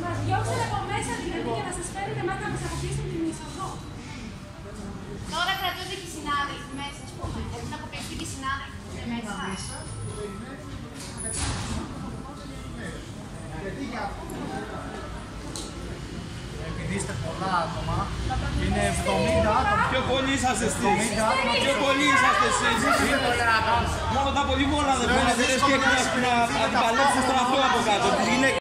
Μας διώξανε από μέσα δηλαδή για να σας φέρετε εμάς να μας αποκλείσουν την είσοδο. Τώρα κρατούνται και οι συνάδελφοι μέσα, ας πούμε. Έχουν αποκλειστεί και οι συνάδελφοι που είναι μέσα. Επειδή είστε πολλά άτομα, είναι 70 άτομα. Πιο πολλοί είσαστε εσείς. Πιο πολλοί είσαστε εσείς. Μόνο τα πολυμόνα δεν φαίνεται, λες και να αντιπαλέψουν στρατό από κάτω.